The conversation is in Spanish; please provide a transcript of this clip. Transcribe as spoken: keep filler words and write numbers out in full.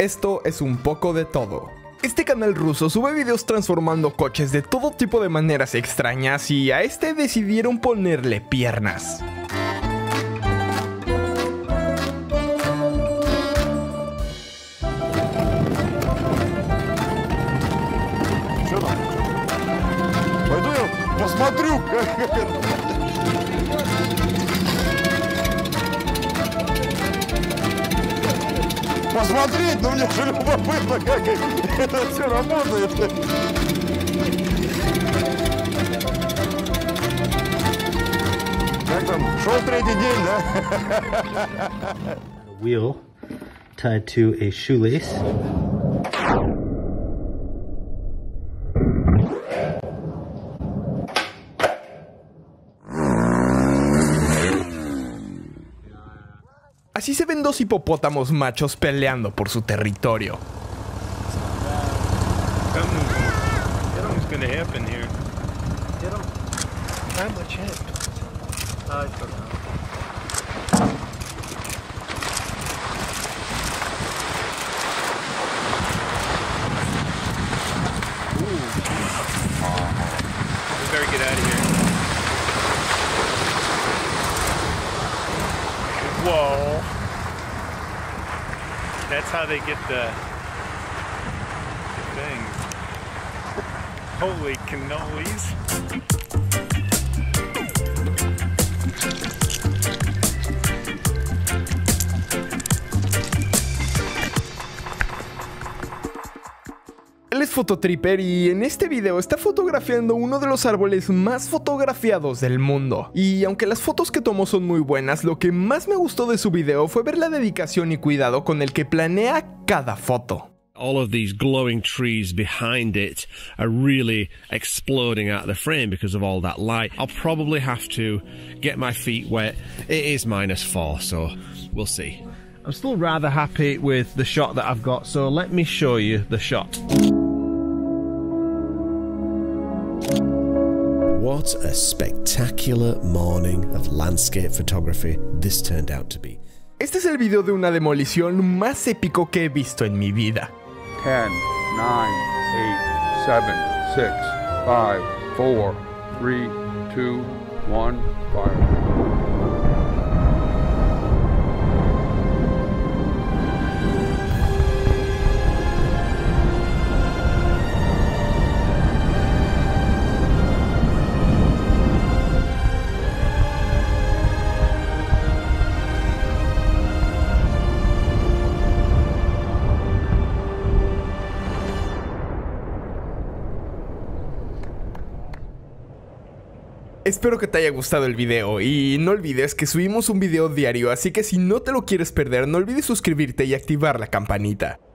Esto es un poco de todo. Este canal ruso sube videos transformando coches de todo tipo de maneras extrañas y a este decidieron ponerle piernas. Посмотреть, но мне же любопытно, как это все работает. Как там, шел третий день, да? Wheel tied to a shoelace. Así se ven dos hipopótamos machos peleando por su territorio. Whoa. That's how they get the, the thing. Holy cannolis. Él es fototripper y en este video está fotografiando uno de los árboles más fotografiados del mundo. Y aunque las fotos que tomó son muy buenas, lo que más me gustó de su video fue ver la dedicación y cuidado con el que planea cada foto. All of these glowing trees behind it are really exploding out of the frame because of all that light. I'll probably have to get my feet wet. It is minus four, so we'll see. I'm still rather happy with the shot that I've got, so let me show you the shot. What a spectacular morning of landscape photography this turned out to be. Este es el video de una demolición más épico que he visto en mi vida. ten, nine, eight, seven, six, five, four, three, two, one, fire. Espero que te haya gustado el video y no olvides que subimos un video diario, así que si no te lo quieres perder, no olvides suscribirte y activar la campanita.